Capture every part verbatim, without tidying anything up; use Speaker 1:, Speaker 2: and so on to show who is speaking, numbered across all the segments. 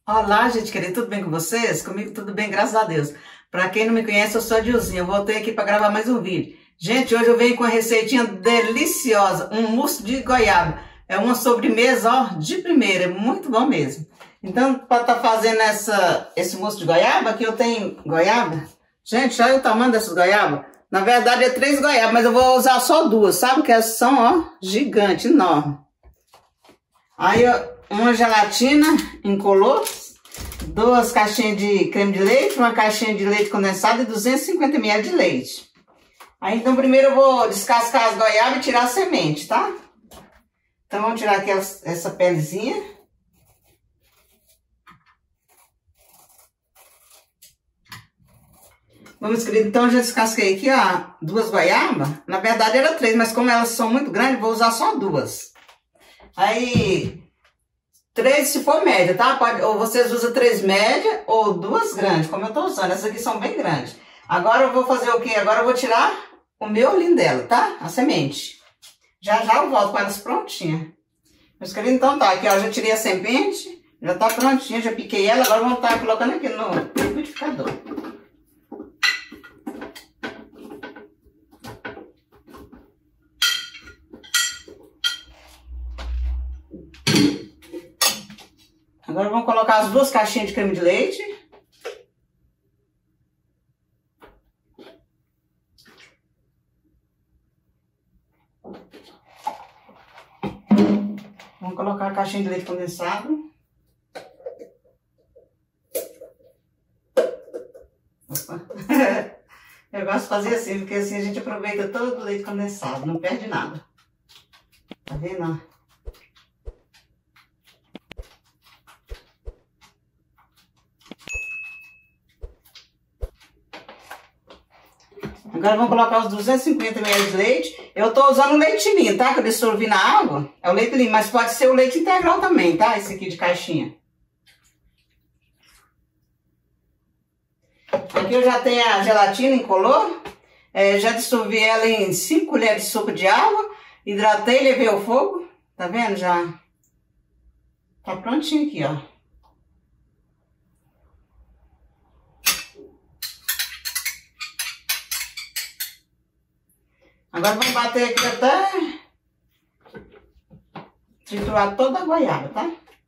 Speaker 1: Olá, gente querida, tudo bem com vocês? Comigo tudo bem, graças a Deus. Pra quem não me conhece, eu sou a Dilzinha, eu voltei aqui pra gravar mais um vídeo. Gente, hoje eu venho com uma receitinha deliciosa, um mousse de goiaba. É uma sobremesa, ó, de primeira, é muito bom mesmo. Então, para estar tá fazendo essa, esse mousse de goiaba, aqui eu tenho goiaba. Gente, olha o tamanho dessas goiabas. Na verdade é três goiabas, mas eu vou usar só duas, sabe? Que elas são, ó, gigante, enorme. Aí, ó, uma gelatina incolor, duas caixinhas de creme de leite, uma caixinha de leite condensado e duzentos e cinquenta mililitros de leite. Aí, então, primeiro eu vou descascar as goiabas e tirar a semente, tá? Então, vamos tirar aqui essa pelezinha. Vamos, querido, então eu já descasquei aqui, ó, duas goiabas. Na verdade era três, mas como elas são muito grandes, vou usar só duas. Aí, três se for média, tá? Pode, ou vocês usam três média ou duas grandes, como eu tô usando. Essas aqui são bem grandes. Agora eu vou fazer o quê? Agora eu vou tirar o miolinho dela, tá? A semente. Já já eu volto com elas prontinhas. Meus queridos, então tá, aqui ó, já tirei a semente, já tá prontinha, já piquei ela. Agora vamos estar colocando aqui no liquidificador. Agora vamos colocar as duas caixinhas de creme de leite. Vamos colocar a caixinha de leite condensado. Opa. Eu gosto de fazer assim, porque assim a gente aproveita todo o leite condensado, não perde nada. Tá vendo? Agora vamos colocar os duzentos e cinquenta mililitros de leite. Eu tô usando o leite ninho, tá? Que eu dissolvi na água. É o leite ninho, mas pode ser o leite integral também, tá? Esse aqui de caixinha. Aqui eu já tenho a gelatina incolor. É, já dissolvi ela em cinco colheres de sopa de água. Hidratei, levei ao fogo. Tá vendo? Já tá prontinho aqui, ó. Agora vamos bater aqui até triturar toda a goiaba, tá?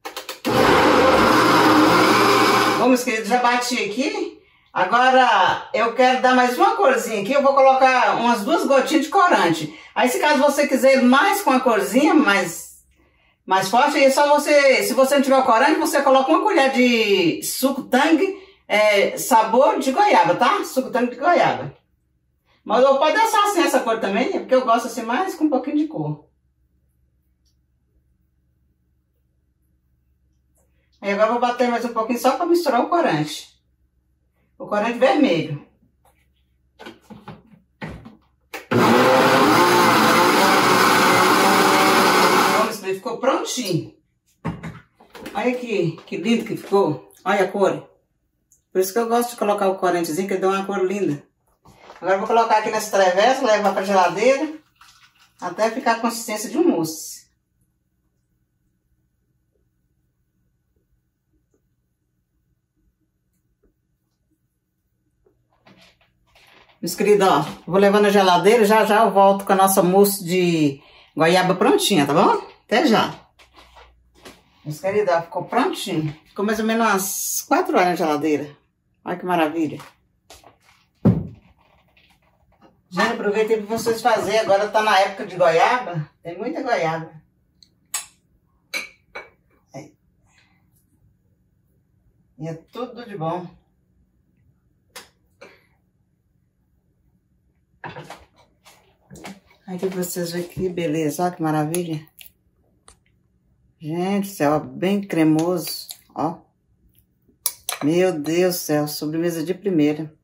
Speaker 1: Bom, meus queridos, já bati aqui. Agora eu quero dar mais uma corzinha aqui. Eu vou colocar umas duas gotinhas de corante. Aí, se caso você quiser mais com a corzinha, mais, mais forte, aí é só você, se você não tiver o corante, você coloca uma colher de suco tangue, é, sabor de goiaba, tá? Suco tangue de goiaba. Mas eu pode deixar assim essa cor também, porque eu gosto assim mais com um pouquinho de cor. Aí agora eu vou bater mais um pouquinho só para misturar o corante. O corante vermelho. Vamos ver, ficou prontinho. Olha aqui, que lindo que ficou. Olha a cor. Por isso que eu gosto de colocar o corantezinho, que dá uma cor linda. Agora eu vou colocar aqui nessa travessa, levar para a geladeira, até ficar a consistência de um mousse. Meus queridos, ó, vou levar na geladeira, já já eu volto com a nossa mousse de goiaba prontinha, tá bom? Até já. Meus queridos, ó, ficou prontinho. Ficou mais ou menos umas quatro horas na geladeira. Olha que maravilha. Já aproveitei para vocês fazerem, agora tá na época de goiaba, tem muita goiaba. Aí. E é tudo de bom. Aqui pra vocês verem que beleza, ó que maravilha. Gente do céu, bem cremoso, ó. Meu Deus do céu, sobremesa de primeira.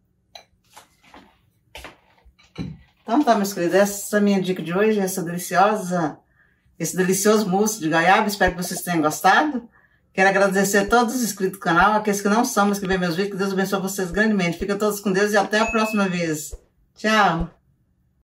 Speaker 1: Então tá, meus queridos, essa é a minha dica de hoje, essa deliciosa, esse delicioso mousse de goiaba. Espero que vocês tenham gostado. Quero agradecer a todos os inscritos do canal, aqueles que não são, mas que veem meus vídeos. Que Deus abençoe vocês grandemente. Fiquem todos com Deus e até a próxima vez. Tchau!